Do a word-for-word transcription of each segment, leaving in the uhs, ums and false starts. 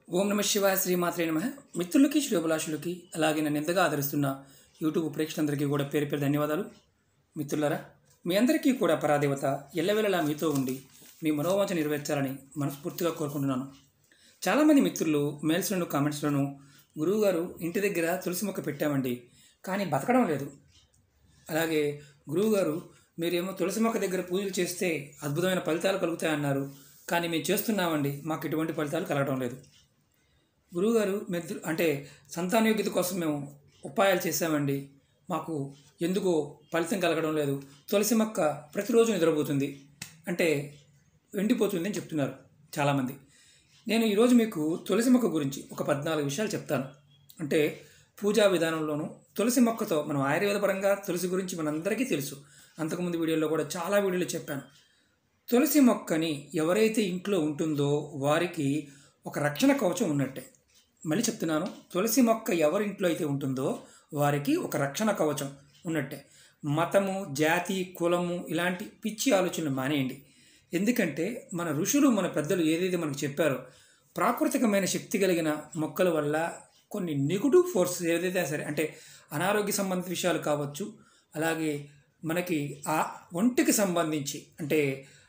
ఓం నమ శివాయ శ్రీమాత్రే నమః. మిత్రులకి శ్రేయోభిలాషులకి అలాగే నన్ను ఎంతగా ఆదరిస్తున్న యూట్యూబ్ ప్రేక్షకులందరికీ కూడా పేరు పేరు ధన్యవాదాలు. మిత్రులారా, మీ అందరికీ కూడా పరాదేవత ఎల్లవేళలా మీతో ఉండి మీ మనోవాంఛ నెరవేర్చాలని మనస్ఫూర్తిగా కోరుకుంటున్నాను. చాలామంది మిత్రులు మెయిల్స్లను కామెంట్స్లను గురువుగారు ఇంటి దగ్గర తులసి మొక్క పెట్టామండి, కానీ బతకడం లేదు. అలాగే గురువుగారు మీరేమో తులసి మొక్క దగ్గర పూజలు చేస్తే అద్భుతమైన ఫలితాలు కలుగుతాయన్నారు, కానీ మేము చేస్తున్నామండి, మాకు ఎటువంటి ఫలితాలు కలగడం లేదు. గురువుగారు మెద్దు అంటే సంతానయోగ్యత కోసం మేము ఉపాయాలు చేశామండి, మాకు ఎందుకో ఫలితం కలగడం లేదు. తులసి మొక్క ప్రతిరోజు నిద్రపోతుంది అంటే ఎండిపోతుంది అని చెప్తున్నారు చాలామంది. నేను ఈరోజు మీకు తులసి మొక్క గురించి ఒక పద్నాలుగు విషయాలు చెప్తాను. అంటే పూజా విధానంలోనూ తులసి మొక్కతో మనం ఆయుర్వేదపరంగా తులసి గురించి మనందరికీ తెలుసు. అంతకుముందు వీడియోలో కూడా చాలా వీడియోలు చెప్పాను. తులసి మొక్కని ఎవరైతే ఇంట్లో ఉంటుందో వారికి ఒక రక్షణ కవచం ఉన్నట్టే. మళ్ళీ చెప్తున్నాను, తులసి మొక్క ఎవరింట్లో అయితే ఉంటుందో వారికి ఒక రక్షణ కవచం ఉన్నట్టే. మతము, జాతి, కులము ఇలాంటి పిచ్చి ఆలోచనలు మానేయండి. ఎందుకంటే మన ఋషులు, మన పెద్దలు ఏదైతే మనకు చెప్పారో, ప్రాకృతికమైన శక్తి కలిగిన మొక్కల వల్ల కొన్ని నెగిటివ్ ఫోర్స్ ఏదైతే సరే, అంటే అనారోగ్య సంబంధిత విషయాలు కావచ్చు, అలాగే మనకి ఆ ఒంటికి సంబంధించి అంటే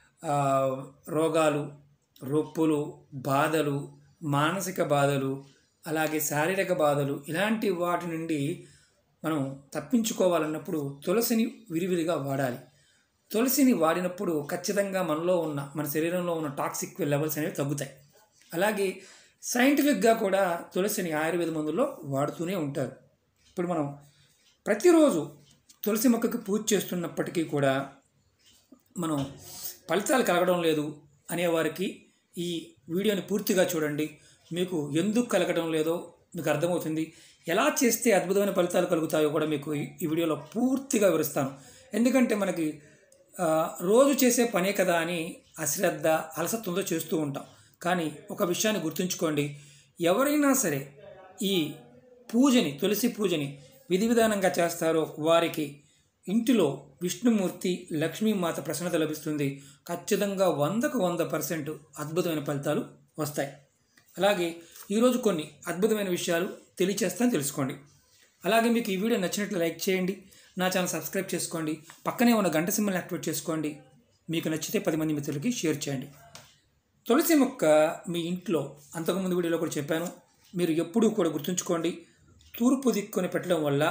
రోగాలు, రొప్పులు, బాధలు, మానసిక బాధలు, అలాగే శారీరక బాధలు, ఇలాంటి వాటి నుండి మనం తప్పించుకోవాలన్నప్పుడు తులసిని విరివిరిగా వాడాలి. తులసిని వాడినప్పుడు ఖచ్చితంగా మనలో ఉన్న మన శరీరంలో ఉన్న టాక్సిక్ లెవెల్స్ అనేవి తగ్గుతాయి. అలాగే సైంటిఫిక్గా కూడా తులసిని ఆయుర్వేద మందుల్లో వాడుతూనే ఉంటారు. ఇప్పుడు మనం ప్రతిరోజు తులసి మొక్కకి పూజ చేస్తున్నప్పటికీ కూడా మనం ఫలితాలు కలగడం లేదు అనేవారికి ఈ వీడియోని పూర్తిగా చూడండి. మీకు ఎందుకు కలగడం లేదో మీకు అర్థమవుతుంది. ఎలా చేస్తే అద్భుతమైన ఫలితాలు కలుగుతాయో కూడా మీకు ఈ వీడియోలో పూర్తిగా వివరిస్తాను. ఎందుకంటే మనకి రోజు చేసే పనే కదా అని అశ్రద్ధ, అలసత్వంతో చేస్తూ ఉంటాం. కానీ ఒక విషయాన్ని గుర్తుంచుకోండి, ఎవరైనా సరే ఈ పూజని, తులసి పూజని విధి విధానంగా చేస్తారో వారికి ఇంటిలో విష్ణుమూర్తి, లక్ష్మీమాత ప్రసన్నత లభిస్తుంది. ఖచ్చితంగా వందకు వంద పర్సెంట్ అద్భుతమైన ఫలితాలు వస్తాయి. అలాగే ఈరోజు కొన్ని అద్భుతమైన విషయాలు తెలియచేస్తాను, తెలుసుకోండి. అలాగే మీకు ఈ వీడియో నచ్చినట్లు లైక్ చేయండి, నా ఛానల్ సబ్స్క్రైబ్ చేసుకోండి, పక్కనే ఉన్న గంట సింబల్ని యాక్టివేట్ చేసుకోండి. మీకు నచ్చితే పది మంది మిత్రులకి షేర్ చేయండి. తులసి మొక్క మీ ఇంట్లో అంతకుముందు వీడియోలో కూడా చెప్పాను, మీరు ఎప్పుడూ కూడా గుర్తుంచుకోండి, తూర్పు దిక్కుని పెట్టడం వల్ల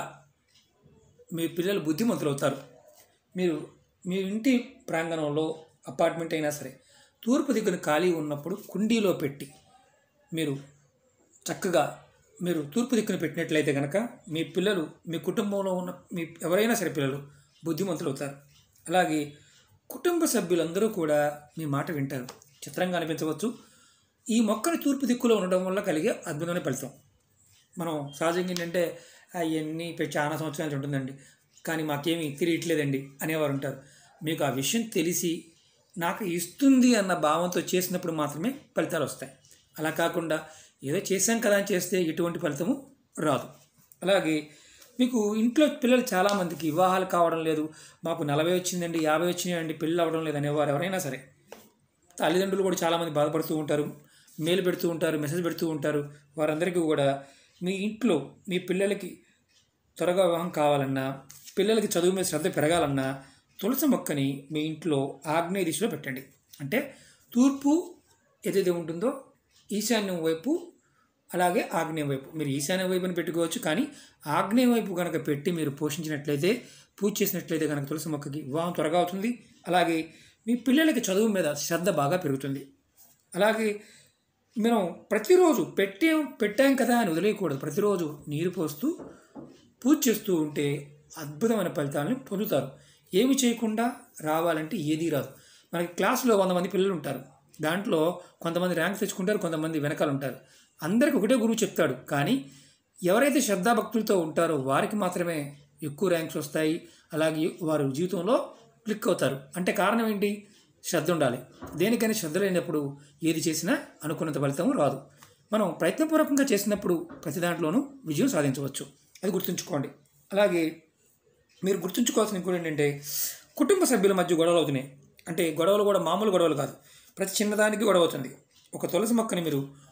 మీ పిల్లలు బుద్ధిమంతులు అవుతారు. మీరు మీ ఇంటి ప్రాంగణంలో అపార్ట్మెంట్ అయినా సరే తూర్పు దిక్కున ఖాళీ ఉన్నప్పుడు కుండీలో పెట్టి మీరు చక్కగా మీరు తూర్పు దిక్కున పెట్టినట్లయితే కనుక మీ పిల్లలు, మీ కుటుంబంలో ఉన్న మీ ఎవరైనా సరే పిల్లలు బుద్ధిమంతులు అవుతారు. అలాగే కుటుంబ సభ్యులందరూ కూడా మీ మాట వింటారు. చిత్రంగా అనిపించవచ్చు, ఈ మొక్కని తూర్పు దిక్కులో ఉండడం వల్ల కలిగే అద్భుతమైన ఫలితం. మనం సహజంగా ఏంటంటే అవన్నీ చాలా సంవత్సరాలు ఉంటుందండి, కానీ మాకేమీ తిరిగట్లేదండి అనేవారు ఉంటారు. మీకు ఆ విషయం తెలిసి నాకు ఇస్తుంది అన్న భావంతో చేసినప్పుడు మాత్రమే ఫలితాలు వస్తాయి. అలా కాకుండా ఏదో చేశాం కదా అని చేస్తే ఎటువంటి ఫలితము రాదు. అలాగే మీకు ఇంట్లో పిల్లలు చాలామందికి వివాహాలు కావడం లేదు, మాకు నలభై వచ్చిందండి, యాభై వచ్చినాయండి, పెళ్ళి అవ్వడం లేదు అనేవారు ఎవరైనా సరే, తల్లిదండ్రులు కూడా చాలామంది బాధపడుతూ ఉంటారు, మెయిల్ పెడుతూ ఉంటారు, మెసేజ్ పెడుతూ ఉంటారు. వారందరికీ కూడా మీ ఇంట్లో మీ పిల్లలకి త్వరగా వివాహం కావాలన్నా, పిల్లలకి చదువు మీద శ్రద్ధ పెరగాలన్నా తులసి మొక్కని మీ ఇంట్లో ఆగ్నేయ దిశలో పెట్టండి. అంటే తూర్పు ఏదైతే ఉంటుందో ఈశాన్యం వైపు, అలాగే ఆగ్నేయం వైపు, మీరు ఈశాన్య వైపుని పెట్టుకోవచ్చు, కానీ ఆగ్నేయం వైపు కనుక పెట్టి మీరు పోషించినట్లయితే, పూజ చేసినట్లయితే కనుక తులసి మొక్కకి వివాహం త్వరగా అవుతుంది. అలాగే మీ పిల్లలకి చదువు మీద శ్రద్ధ బాగా పెరుగుతుంది. అలాగే మనం ప్రతిరోజు పెట్టే పెట్టాం కదా అని వదిలేయకూడదు. ప్రతిరోజు నీరు పోస్తూ పూజ చేస్తూ ఉంటే అద్భుతమైన ఫలితాలను పొందుతారు. ఏమి చేయకుండా రావాలంటే ఏదీ రాదు. మనకి క్లాసులో వంద మంది పిల్లలు ఉంటారు, దాంట్లో కొంతమంది ర్యాంక్ తెచ్చుకుంటారు, కొంతమంది వెనకాల ఉంటారు. అందరికీ ఒకటే గురువు చెప్తాడు, కానీ ఎవరైతే శ్రద్ధాభక్తులతో ఉంటారో వారికి మాత్రమే ఎక్కువ ర్యాంక్స్ వస్తాయి. అలాగే వారు జీవితంలో క్లిక్ అవుతారు. అంటే కారణం ఏంటి? శ్రద్ధ ఉండాలి. దేనికైనా శ్రద్ధ లేనప్పుడు ఏది చేసినా అనుకున్నంత ఫలితం రాదు. మనం ప్రయత్నపూర్వకంగా చేసినప్పుడు ప్రతి దాంట్లోనూ విజయం సాధించవచ్చు, అది గుర్తుంచుకోండి. అలాగే మీరు గుర్తుంచుకోవాల్సిన ఇంకోటి ఏంటంటే, కుటుంబ సభ్యుల మధ్య గొడవలు అవుతున్నాయి అంటే గొడవలు కూడా మామూలు గొడవలు కాదు, ప్రతి చిన్నదానికి గొడవ అవుతుంది. ఒక తులసి మొక్కని మీరు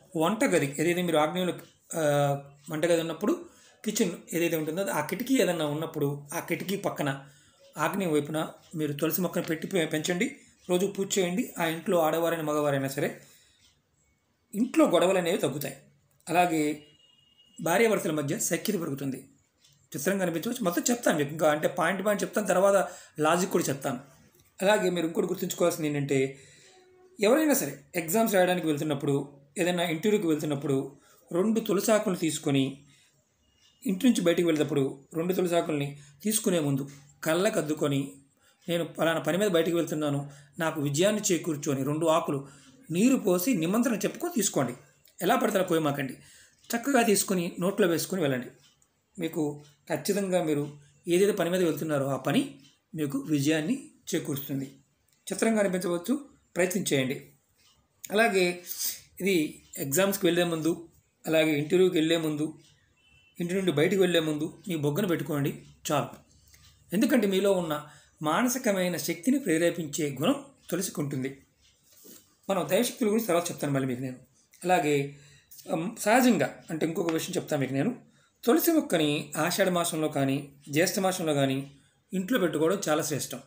వంటగది ఏదైతే మీరు ఆగ్నేయంలో వంటగది ఉన్నప్పుడు కిచెన్ ఏదైతే ఉంటుందో ఆ కిటికీ ఏదైనా ఉన్నప్పుడు ఆ కిటికీ పక్కన ఆగ్నేయ వైపున మీరు తులసి మొక్కను పెట్టి పెంచండి. రోజు పూజ చేయండి. ఆ ఇంట్లో ఆడవారైనా మగవారైనా సరే ఇంట్లో గొడవలు అనేవి తగ్గుతాయి. అలాగే భార్యాభర్తల మధ్య సఖ్యత పెరుగుతుంది. చిత్రంగా అనిపించవచ్చు. మొత్తం చెప్తాను మీకు, ఇంకా అంటే పాయింట్ పాయింట్ చెప్తాను, తర్వాత లాజిక్ కూడా చెప్తాను. అలాగే మీరు ఇంకోటి గుర్తుంచుకోవాల్సింది ఏంటంటే, ఎవరైనా సరే ఎగ్జామ్స్ రాయడానికి వెళ్తున్నప్పుడు, ఏదైనా ఇంటర్వ్యూకి వెళ్తున్నప్పుడు రెండు తులసాకులు తీసుకొని ఇంటి నుంచి బయటికి వెళ్ళేటప్పుడు రెండు తులసాకుల్ని తీసుకునే ముందు కళ్ళకు అద్దుకొని, నేను పలానా పని మీద బయటికి వెళ్తున్నాను, నాకు విజయాన్ని చేకూర్చొని రెండు ఆకులు నీరు పోసి నిమంత్రణ చెప్పుకొని తీసుకోండి. ఎలా పడతారో కోయమాకండి. చక్కగా తీసుకుని నోట్లో వేసుకొని వెళ్ళండి. మీకు ఖచ్చితంగా మీరు ఏదైతే పని మీద వెళ్తున్నారో ఆ పని మీకు విజయాన్ని చేకూరుస్తుంది. చిత్రంగా అనిపించవచ్చు, ప్రయత్నించేయండి. అలాగే ఇది ఎగ్జామ్స్కి వెళ్ళే ముందు, అలాగే ఇంటర్వ్యూకి వెళ్ళే ముందు, ఇంటి నుండి బయటికి వెళ్ళే ముందు మీ బొగ్గను పెట్టుకోండి చాలు. ఎందుకంటే మీలో ఉన్న మానసికమైన శక్తిని ప్రేరేపించే గుణం తులసికి ఉంటుంది. మనం దైవశక్తుల గురించి తర్వాత చెప్తాను మళ్ళీ మీకు నేను. అలాగే సహజంగా అంటే ఇంకొక విషయం చెప్తాను మీకు నేను. తులసి మొక్కని ఆషాఢ మాసంలో కానీ జ్యేష్ఠ మాసంలో కానీ ఇంట్లో పెట్టుకోవడం చాలా శ్రేష్టం.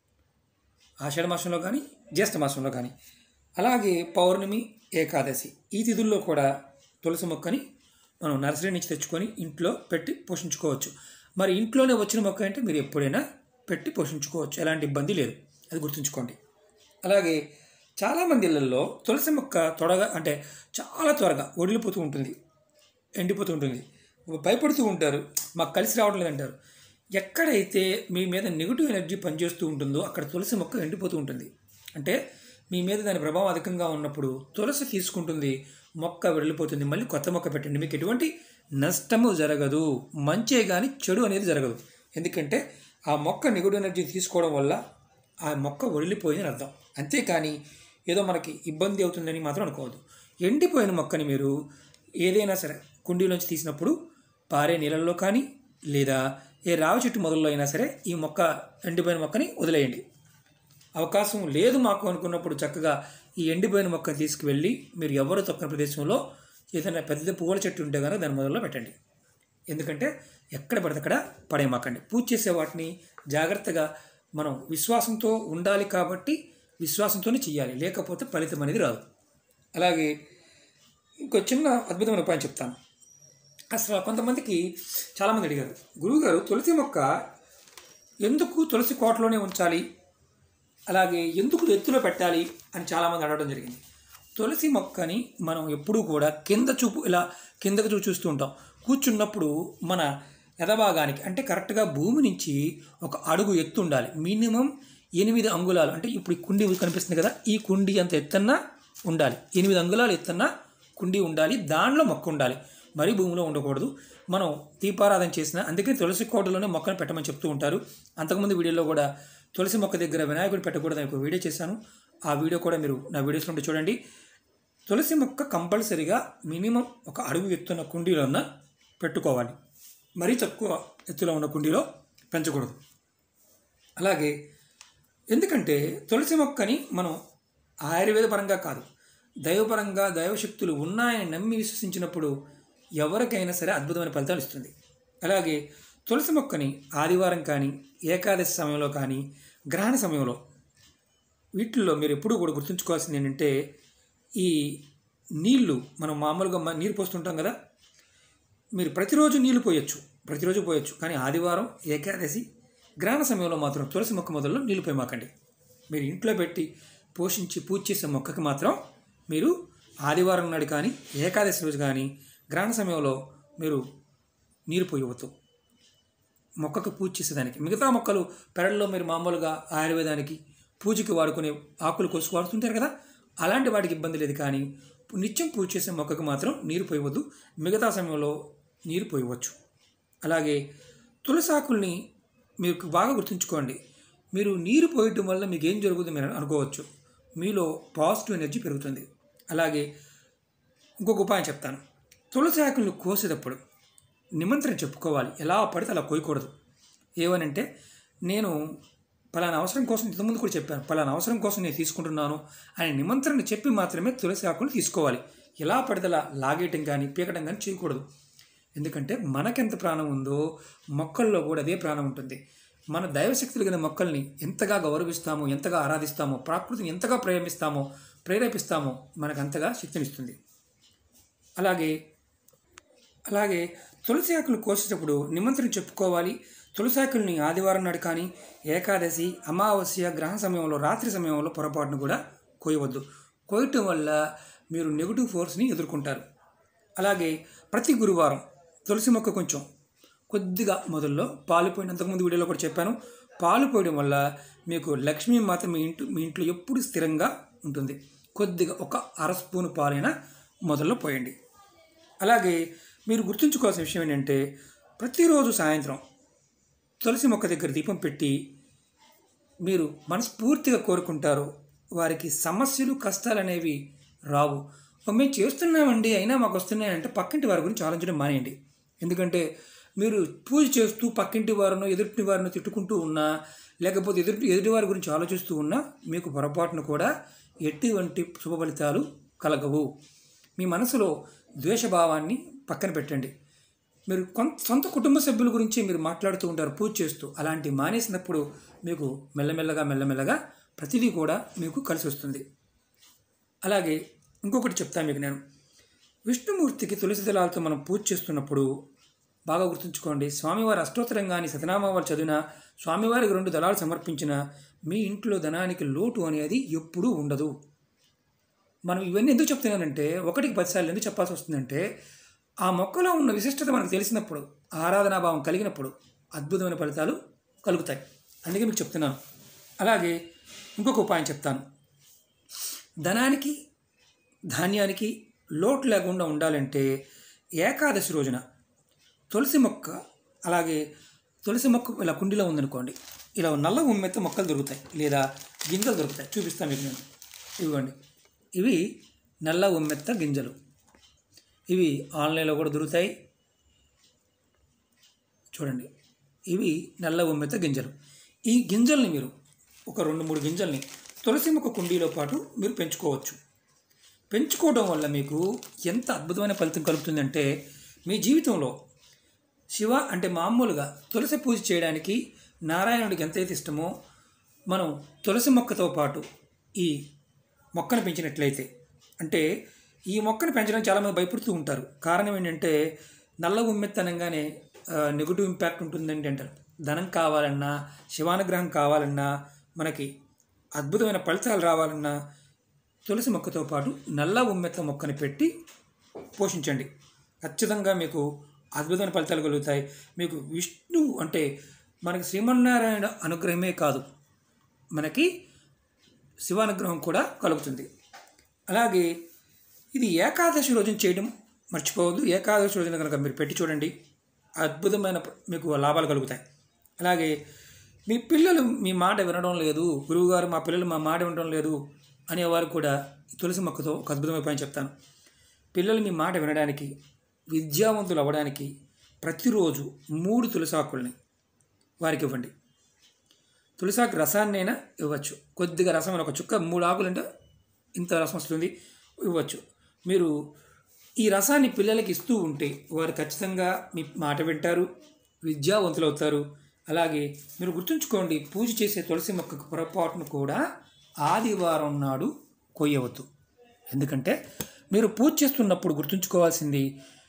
ఆషాఢ మాసంలో కానీ జ్యేష్ఠ మాసంలో కానీ, అలాగే పౌర్ణమి, ఏకాదశి ఈ తిథుల్లో కూడా తులసి మొక్కని మనం నర్సరీ నుంచి తెచ్చుకొని ఇంట్లో పెట్టి పోషించుకోవచ్చు. మరి ఇంట్లోనే వచ్చిన మొక్క అంటే మీరు ఎప్పుడైనా పెట్టి పోషించుకోవచ్చు, ఎలాంటి ఇబ్బంది లేదు, అది గుర్తుంచుకోండి. అలాగే చాలామంది ఇళ్ళల్లో తులసి మొక్క త్వరగా అంటే చాలా త్వరగా వడిలిపోతూ ఉంటుంది, ఎండిపోతూ ఉంటుంది, భయపడుతూ ఉంటారు, మాకు కలిసి రావడం లేదంటారు. ఎక్కడైతే మీ మీద నెగిటివ్ ఎనర్జీ పనిచేస్తూ ఉంటుందో అక్కడ తులసి మొక్క ఎండిపోతూ ఉంటుంది. అంటే మీ మీద దాని ప్రభావం అధికంగా ఉన్నప్పుడు తులసి తీసుకుంటుంది, మొక్క వెళ్ళిపోతుంది, మళ్ళీ కొత్త మొక్క పెట్టండి. మీకు ఎటువంటి నష్టము జరగదు, మంచే కానీ చెడు అనేది జరగదు. ఎందుకంటే ఆ మొక్క నెగిటివ్ ఎనర్జీ తీసుకోవడం వల్ల ఆ మొక్క వదిలిపోయిందని అర్థం. అంతేకాని ఏదో మనకి ఇబ్బంది అవుతుందని మాత్రం అనుకోవద్దు. ఎండిపోయిన మొక్కని మీరు ఏదైనా సరే కుండీలోంచి తీసినప్పుడు పారే నీళ్ళల్లో కానీ లేదా ఏ రావి చెట్టు మొదల్లో అయినా సరే ఈ మొక్క ఎండిపోయిన మొక్కని వదిలేయండి. అవకాశం లేదు మాకు అనుకున్నప్పుడు చక్కగా ఈ ఎండిపోయిన మొక్కను తీసుకువెళ్ళి మీరు ఎవరు తొక్కని ప్రదేశంలో ఏదైనా పెద్ద పువ్వుల చెట్టు ఉంటే కనుక దాని మొదల్లో పెట్టండి. ఎందుకంటే ఎక్కడ పడితే అక్కడ పడేయమాకండి. పూజ చేసే వాటిని జాగ్రత్తగా మనం విశ్వాసంతో ఉండాలి కాబట్టి విశ్వాసంతోనే చేయాలి, లేకపోతే ఫలితం అనేది రాదు. అలాగే ఇంకో చిన్న అద్భుతమైన ఉపాయం చెప్తాను. అసలు కొంతమందికి చాలామంది అడిగారు, గురువుగారు తులసి మొక్క ఎందుకు తులసి కోటలోనే ఉంచాలి, అలాగే ఎందుకు ఎత్తులో పెట్టాలి అని చాలామంది అడగడం జరిగింది. తులసి మొక్కని మనం ఎప్పుడూ కూడా కింద చూపు ఇలా కిందకు చూ చూస్తూ ఉంటాం. కూర్చున్నప్పుడు మన ఎదభాగానికి అంటే కరెక్ట్గా భూమి నుంచి ఒక అడుగు ఎత్తు ఉండాలి. మినిమం ఎనిమిది అంగుళాలు, అంటే ఇప్పుడు ఈ కుండీ కనిపిస్తుంది కదా, ఈ కుండీ అంత ఎత్తన్నా ఉండాలి. ఎనిమిది అంగుళాలు ఎత్తన్నా కుండీ ఉండాలి, దానిలో మొక్క ఉండాలి, మరీ భూమిలో ఉండకూడదు. మనం దీపారాధన చేసిన అందుకని తులసి కోటలోనే మొక్కను పెట్టమని చెప్తూ ఉంటారు. అంతకుముందు వీడియోలో కూడా తులసి మొక్క దగ్గర వినాయకుడిని పెట్టకూడదని ఒక వీడియో చేశాను. ఆ వీడియో కూడా మీరు నా వీడియోస్లో ఉంటే చూడండి. తులసి మొక్క కంపల్సరీగా మినిమం ఒక అడుగు ఎత్తున్న కుండీలోన పెట్టుకోవాలి, మరీ తక్కువ ఎత్తులో ఉన్న కుండీలో పెంచకూడదు. అలాగే ఎందుకంటే తులసి మొక్కని మనం ఆయుర్వేద పరంగా కాదు, దైవపరంగా దైవశక్తులు ఉన్నాయని నమ్మి విశ్వసించినప్పుడు ఎవరికైనా సరే అద్భుతమైన ఫలితాలు ఇస్తుంది. అలాగే తులసి మొక్కని ఆదివారం కానీ ఏకాదశి సమయంలో కానీ గ్రహణ సమయంలో వీటిల్లో మీరు ఎప్పుడూ కూడా గుర్తుంచుకోవాల్సింది ఏంటంటే, ఈ నీళ్లు మనం మామూలుగా నీరు పోస్తుంటాం కదా, మీరు ప్రతిరోజు నీళ్లు పోయొచ్చు, ప్రతిరోజు పోయొచ్చు, కానీ ఆదివారం ఏకాదశి గ్రహణ సమయంలో మాత్రం తులసి మొక్క మొదల్లో నీళ్లు పోయమాకండి. మీరు ఇంట్లో పెట్టి పోషించి పూజ చేసే మొక్కకి మాత్రం మీరు ఆదివారం నాడు కానీ ఏకాదశి రోజు కానీ గ్రహణ సమయంలో మీరు నీరు పోయవద్దు మొక్కకు పూజ చేసేదానికి. మిగతా మొక్కలు పెరట్లో మీరు మామూలుగా ఆయుర్వేదానికి పూజకి వాడుకునే ఆకులు కోసుకు వాడుతుంటారు కదా, అలాంటి వాటికి ఇబ్బంది లేదు. కానీ నిత్యం పూజ చేసే మొక్కకు మాత్రం నీరు పోయవద్దు, మిగతా సమయంలో నీరు పోయవచ్చు. అలాగే తులసి ఆకుల్ని మీకు బాగా గుర్తుంచుకోండి. మీరు నీరు పోయటం వల్ల మీకు ఏం జరుగుతుందో మీరు అనుకోవచ్చు, మీలో పాజిటివ్ ఎనర్జీ పెరుగుతుంది. అలాగే ఇంకొక ఉపాయం చెప్తాను. తులసి ఆకులను కోసేటప్పుడు నిమంత్రణ చెప్పుకోవాలి, ఎలా పడితే అలా కోయకూడదు. ఏమనంటే, నేను పలానా అవసరం కోసం ఇంతకుముందు కూడా చెప్పాను, పలానా అవసరం కోసం నేను తీసుకుంటున్నాను అని నిమంత్రణ చెప్పి మాత్రమే తులసి ఆకులు తీసుకోవాలి. ఎలా పడితేలా లాగేయటం కానీ పీకటం కానీ చేయకూడదు. ఎందుకంటే మనకెంత ప్రాణం ఉందో మొక్కల్లో కూడా అదే ప్రాణం ఉంటుంది. మన దైవశక్తులు కలిగిన మొక్కల్ని ఎంతగా గౌరవిస్తామో, ఎంతగా ఆరాధిస్తామో, ప్రకృతిని ఎంతగా ప్రేమిస్తామో, ప్రేరేపిస్తామో మనకు అంతగా శక్తినిస్తుంది. అలాగే అలాగే తులసి ఆకులు కోసేటప్పుడు నిమంత్రణ చెప్పుకోవాలి. తులసి ఆకుల్ని ఆదివారం నాడు కానీ, ఏకాదశి, అమావాస్య, గ్రహణ సమయంలో, రాత్రి సమయంలో పొరపాటును కూడా కోయవద్దు. కోయటం వల్ల మీరు నెగిటివ్ ఫోర్స్ని ఎదుర్కొంటారు. అలాగే ప్రతి గురువారం తులసి మొక్క కొంచెం కొద్దిగా మొదల్లో పాలు పోయిన, అంతకుముందు వీడియోలో కూడా చెప్పాను, పాలు పోయడం వల్ల మీకు లక్ష్మీ మాత మీ ఇంటి మీ ఇంట్లో ఎప్పుడు స్థిరంగా ఉంటుంది. కొద్దిగా ఒక అర స్పూను పాలైనా మొదల్లో పోయండి. అలాగే మీరు గుర్తుంచుకోవాల్సిన విషయం ఏంటంటే, ప్రతిరోజు సాయంత్రం తులసి మొక్క దగ్గర దీపం పెట్టి మీరు మనస్ఫూర్తిగా కోరుకుంటారో వారికి సమస్యలు, కష్టాలు అనేవి రావు. మేము చేస్తున్నామండి అయినా మాకు వస్తున్నాయంటే పక్కింటి వారి గురించి ఆలోచించడం మానేయండి. ఎందుకంటే మీరు పూజ చేస్తూ పక్కింటి వారినో ఎదుటి వారిని తిట్టుకుంటూ ఉన్నా, లేకపోతే ఎదుటి ఎదుటి వారి గురించి ఆలోచిస్తూ ఉన్నా మీకు పొరపాటును కూడా ఎటువంటి శుభ ఫలితాలు కలగవు. మీ మనసులో ద్వేషభావాన్ని పక్కన పెట్టండి. మీరు కొంత సొంత కుటుంబ సభ్యుల గురించి మీరు మాట్లాడుతూ ఉంటారు పూజ చేస్తూ. అలాంటి మానేసినప్పుడు మీకు మెల్లమెల్లగా మెల్లమెల్లగా ప్రతిదీ కూడా మీకు కలిసి వస్తుంది. అలాగే ఇంకొకటి చెప్తాను మీకు నేను. విష్ణుమూర్తికి తులసి దళాలతో మనం పూజ చేస్తున్నప్పుడు బాగా గుర్తుంచుకోండి, స్వామివారి అష్టోత్తరం కానీ శతనామాలు చదివిన, స్వామివారికి రెండు దళాలు సమర్పించిన మీ ఇంట్లో ధనానికి లోటు అనేది ఎప్పుడూ ఉండదు. మనం ఇవన్నీ ఎందుకు చెప్తున్నానంటే, ఒకటికి పదిసార్లు ఎందుకు చెప్పాల్సి వస్తుందంటే, ఆ మొక్కలో ఉన్న విశిష్టత మనకు తెలిసినప్పుడు, ఆరాధనాభావం కలిగినప్పుడు అద్భుతమైన ఫలితాలు కలుగుతాయి. అందుకే మీకు చెప్తున్నాను. అలాగే ఇంకొక ఉపాయం చెప్తాను. ధనానికి, ధాన్యానికి లోటు లేకుండా ఉండాలంటే ఏకాదశి రోజున తులసి మొక్క, అలాగే తులసి మొక్క ఇలా కుండీలో ఉందనుకోండి, ఇలా నల్ల ఉమ్మెత్త మొక్కలు దొరుకుతాయి లేదా గింజలు దొరుకుతాయి. చూపిస్తాను మీకు నేను. ఇవ్వండి, ఇవి నల్ల ఉమ్మెత్త గింజలు. ఇవి ఆన్లైన్లో కూడా దొరుకుతాయి. చూడండి, ఇవి నల్ల ఉమ్మెత్త గింజలు. ఈ గింజల్ని మీరు ఒక రెండు మూడు గింజల్ని తులసి మొక్క కుండీలో పాటు మీరు పెంచుకోవచ్చు. పెంచుకోవడం వల్ల మీకు ఎంత అద్భుతమైన ఫలితం కలుగుతుందంటే, మీ జీవితంలో శివ అంటే మామూలుగా తులసి పూజ చేయడానికి నారాయణుడికి ఎంతైతే ఇష్టమో, మనం తులసి మొక్కతో పాటు ఈ మొక్కను పెంచినట్లయితే, అంటే ఈ మొక్కను పెంచడం చాలామంది భయపడుతూ ఉంటారు. కారణం ఏంటంటే, నల్ల ఉమ్మెత్తనంగానే నెగిటివ్ ఇంపాక్ట్ ఉంటుందండి అంటారు. ధనం కావాలన్నా, శివానుగ్రహం కావాలన్నా, మనకి అద్భుతమైన ఫలితాలు రావాలన్నా తులసి మొక్కతో పాటు నల్ల ఉమ్మెత్త మొక్కని పెట్టి పోషించండి. ఖచ్చితంగా మీకు అద్భుతమైన ఫలితాలు కలుగుతాయి. మీకు విష్ణు అంటే మనకి శ్రీమన్నారాయణ అనుగ్రహమే కాదు, మనకి శివానుగ్రహం కూడా కలుగుతుంది. అలాగే ఇది ఏకాదశి రోజున చేయడం మర్చిపోవద్దు. ఏకాదశి రోజున కనుక మీరు పెట్టి చూడండి, అద్భుతమైన మీకు లాభాలు కలుగుతాయి. అలాగే మీ పిల్లలు మీ మాట వినడం లేదు, గురువుగారు మా పిల్లలు మా మాట వినడం లేదు అనేవారు కూడా తులసి మొక్కతో ఒక అద్భుతమైన పని చెప్తాను. పిల్లలు మీ మాట వినడానికి, విద్యావంతులు అవ్వడానికి ప్రతిరోజు మూడు తులసాకుల్ని వారికి ఇవ్వండి. తులసాకు రసాన్నైనా ఇవ్వచ్చు. కొద్దిగా రసం, ఒక చుక్క, మూడు ఆకులు అంటే ఇంత రసం వస్తుంది, ఇవ్వచ్చు. మీరు ఈ రసాన్ని పిల్లలకి ఇస్తూ ఉంటే వారు ఖచ్చితంగా మీ మాట వింటారు, విద్యావంతులు అవుతారు. అలాగే మీరు గుర్తుంచుకోండి, పూజ చేసే తులసి మొక్కకు పొరపాటును కూడా ఆదివారం నాడు కొయ్యవద్దు. ఎందుకంటే మీరు పూజ చేస్తున్నప్పుడు గుర్తుంచుకోవాల్సింది,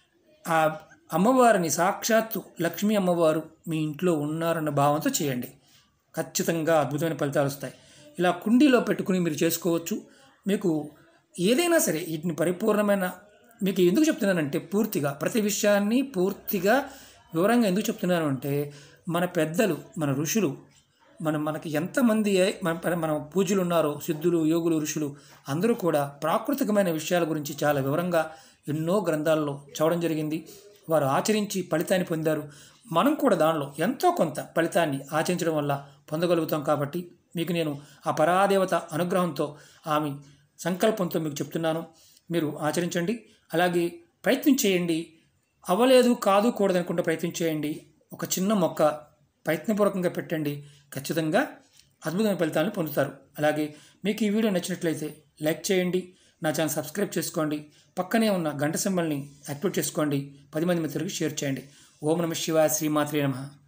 ఆ అమ్మవారిని సాక్షాత్తు లక్ష్మీ అమ్మవారు మీ ఇంట్లో ఉన్నారన్న భావంతో చేయండి. ఖచ్చితంగా అద్భుతమైన ఫలితాలు వస్తాయి. ఇలా కుండీలో పెట్టుకుని మీరు చేసుకోవచ్చు. మీకు ఏదైనా సరే వీటిని పరిపూర్ణమైన, మీకు ఎందుకు చెప్తున్నానంటే పూర్తిగా ప్రతి విషయాన్ని పూర్తిగా వివరంగా ఎందుకు చెప్తున్నాను అంటే, మన పెద్దలు, మన ఋషులు, మనం మనకి ఎంతమంది మన మన పూజలు ఉన్నారో, సిద్ధులు, యోగులు, ఋషులు అందరూ కూడా ప్రాకృతికమైన విషయాల గురించి చాలా వివరంగా ఎన్నో గ్రంథాల్లో చదవడం జరిగింది. వారు ఆచరించి ఫలితాన్ని పొందారు. మనం కూడా దానిలో ఎంతో కొంత ఫలితాన్ని ఆచరించడం వల్ల పొందగలుగుతాం. కాబట్టి మీకు నేను ఆ పరాదేవత అనుగ్రహంతో, ఆమె సంకల్పంతో మీకు చెప్తున్నాను, మీరు ఆచరించండి. అలాగే ప్రయత్నం చేయండి. అవ్వలేదు, కాదు, కూడదనుకుంటే ప్రయత్నం చేయండి. ఒక చిన్న మొక్క ప్రయత్నపూర్వకంగా పెట్టండి, ఖచ్చితంగా అద్భుతమైన ఫలితాలను పొందుతారు. అలాగే మీకు ఈ వీడియో నచ్చినట్లయితే లైక్ చేయండి, నా ఛానల్ సబ్స్క్రైబ్ చేసుకోండి, పక్కనే ఉన్న గంట సింబల్ని యాక్టివేట్ చేసుకోండి. పది మంది మిత్రులకి షేర్ చేయండి. ఓం నమ శివాయ, శ్రీమాత్రే నమః.